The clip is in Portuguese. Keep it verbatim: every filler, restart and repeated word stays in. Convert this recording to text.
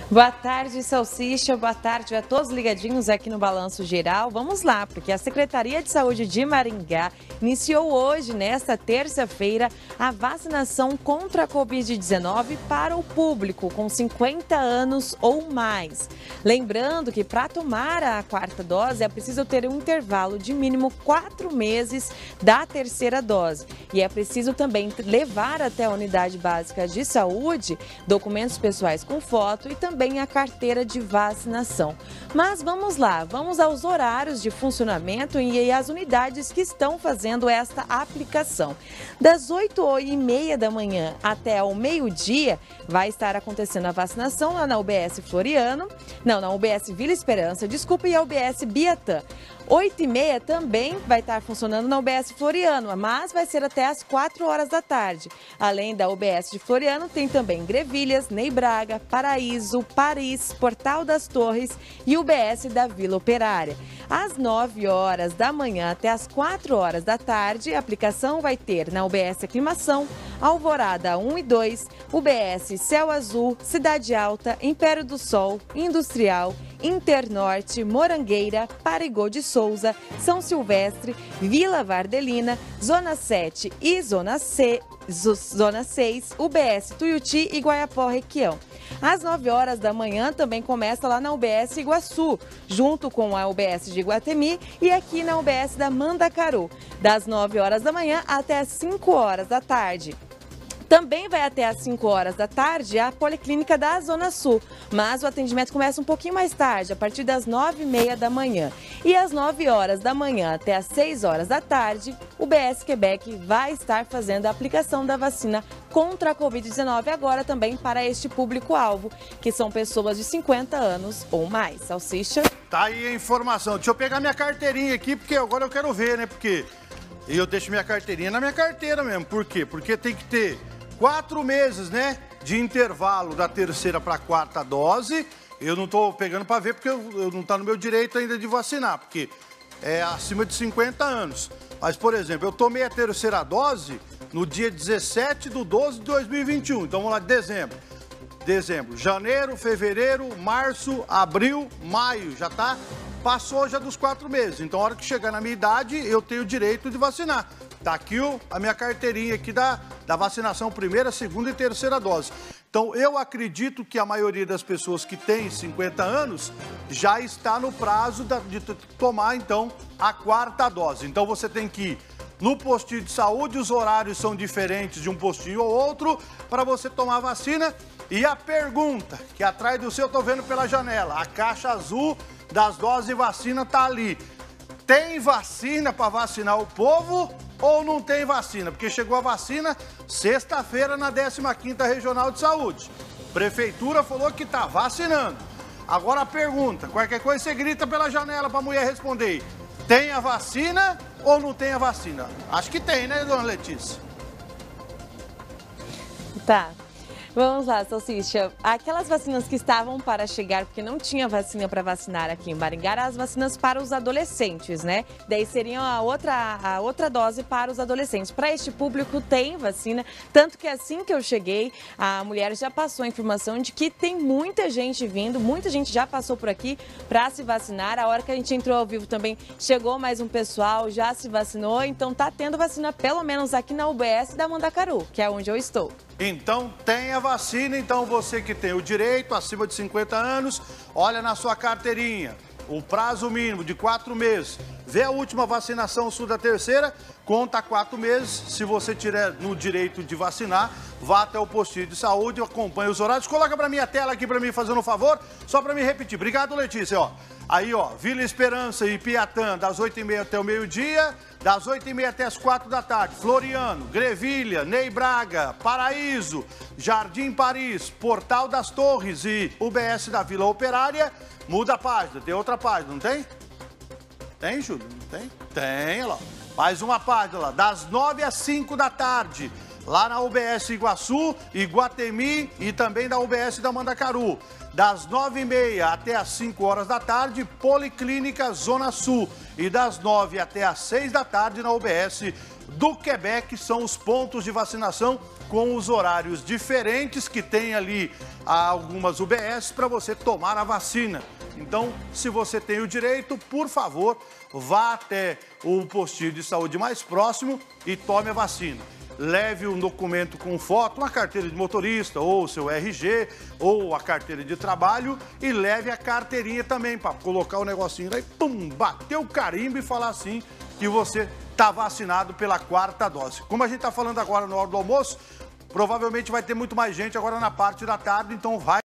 Boa tarde, Salsicha. Boa tarde a todos ligadinhos aqui no Balanço Geral. Vamos lá, porque a Secretaria de Saúde de Maringá iniciou hoje, nesta terça-feira, a vacinação contra a covid dezenove para o público com cinquenta anos ou mais. Lembrando que para tomar a quarta dose é preciso ter um intervalo de mínimo quatro meses da terceira dose. E é preciso também levar até a unidade básica de saúde documentos pessoais com foto e também a carteira de vacinação. Mas vamos lá, vamos aos horários de funcionamento e as unidades que estão fazendo esta aplicação. Das oito e meia da manhã até o meio-dia vai estar acontecendo a vacinação lá na U B S Floriano, não, na U B S Vila Esperança, desculpa, e a U B S Biatã. oito e meia também vai estar funcionando na U B S Floriano, mas vai ser até às quatro horas da tarde. Além da U B S de Floriano, tem também Grevilhas, Ney Braga, Paraíso, Paris, Portal das Torres e U B S da Vila Operária. Às nove horas da manhã até às quatro horas da tarde, a aplicação vai ter na U B S Aclimação, Alvorada um e dois, U B S Céu Azul, Cidade Alta, Império do Sol, Industrial, Internorte, Morangueira, Parigô de Souza, São Silvestre, Vila Vardelina, Zona sete e Zona C, Zona seis, U B S Tuiuti e Guaiapó Requião. Às nove horas da manhã também começa lá na U B S Iguaçu, junto com a U B S de Iguatemi e aqui na U B S da Mandacaru, das nove horas da manhã até as cinco horas da tarde. Também vai até às cinco horas da tarde a Policlínica da Zona Sul, mas o atendimento começa um pouquinho mais tarde, a partir das nove e meia da manhã. E às nove horas da manhã até às seis horas da tarde, o U B S Quebec vai estar fazendo a aplicação da vacina contra a covid dezenove, agora também para este público-alvo, que são pessoas de cinquenta anos ou mais. Salsicha? Tá aí a informação. Deixa eu pegar minha carteirinha aqui, porque agora eu quero ver, né? Porque eu deixo minha carteirinha na minha carteira mesmo. Por quê? Porque tem que ter quatro meses, né, de intervalo da terceira para a quarta dose. Eu não estou pegando para ver porque eu, eu não está no meu direito ainda de vacinar, porque é acima de cinquenta anos. Mas, por exemplo, eu tomei a terceira dose no dia dezessete de doze de dois mil e vinte e um. Então, vamos lá, dezembro. Dezembro, janeiro, fevereiro, março, abril, maio. Já tá, passou já dos quatro meses. Então, a hora que chegar na minha idade, eu tenho o direito de vacinar. Tá aqui o, a minha carteirinha aqui da, da vacinação primeira, segunda e terceira dose. Então, eu acredito que a maioria das pessoas que tem cinquenta anos já está no prazo da, de tomar, então, a quarta dose. Então, você tem que ir no postinho de saúde, os horários são diferentes de um postinho ou outro, para você tomar a vacina. E a pergunta, que atrás do seu, eu tô vendo pela janela, a caixa azul das doses de vacina tá ali. Tem vacina para vacinar o povo ou não tem vacina? Porque chegou a vacina sexta-feira na décima quinta Regional de Saúde. Prefeitura falou que tá vacinando. Agora a pergunta, qualquer coisa você grita pela janela para a mulher responder. Tem a vacina ou não tem a vacina? Acho que tem, né, dona Letícia? Tá. Vamos lá, Salsicha. Aquelas vacinas que estavam para chegar, porque não tinha vacina para vacinar aqui em Maringá, as vacinas para os adolescentes, né? Daí seriam a outra, a outra dose para os adolescentes. Para este público tem vacina, tanto que assim que eu cheguei, a mulher já passou a informação de que tem muita gente vindo, muita gente já passou por aqui para se vacinar. A hora que a gente entrou ao vivo também chegou mais um pessoal, já se vacinou, então tá tendo vacina pelo menos aqui na U B S da Mandacaru, que é onde eu estou. Então tem a vacina, então você que tem o direito, acima de cinquenta anos, olha na sua carteirinha, o prazo mínimo de quatro meses. Vê a última vacinação sua da terceira, conta quatro meses. Se você tiver no direito de vacinar, vá até o postinho de saúde, acompanhe os horários. Coloca para mim a tela aqui para mim, fazendo um favor, só para mim repetir. Obrigado, Letícia. Ó. Aí, ó, Vila Esperança e Piatã, das oito e meia até o meio-dia, das oito e meia até as quatro da tarde. Floriano, Grevilha, Ney Braga, Paraíso, Jardim Paris, Portal das Torres e U B S da Vila Operária. Muda a página, tem outra página, não tem? Tem, Júlio? Não tem? Tem, olha lá. Mais uma página lá, das nove às cinco da tarde. Lá na U B S Iguaçu, Iguatemi e também da U B S da Mandacaru. Das nove e meia até as cinco horas da tarde, Policlínica Zona Sul. E das nove até as seis da tarde na U B S do Quebec, são os pontos de vacinação com os horários diferentes, que tem ali algumas U B S para você tomar a vacina. Então, se você tem o direito, por favor, vá até o postinho de saúde mais próximo e tome a vacina. Leve um documento com foto, uma carteira de motorista, ou seu R G, ou a carteira de trabalho, e leve a carteirinha também, para colocar o negocinho aí, pum, bater o carimbo e falar assim que você está vacinado pela quarta dose. Como a gente está falando agora na hora do almoço, provavelmente vai ter muito mais gente agora na parte da tarde, então vai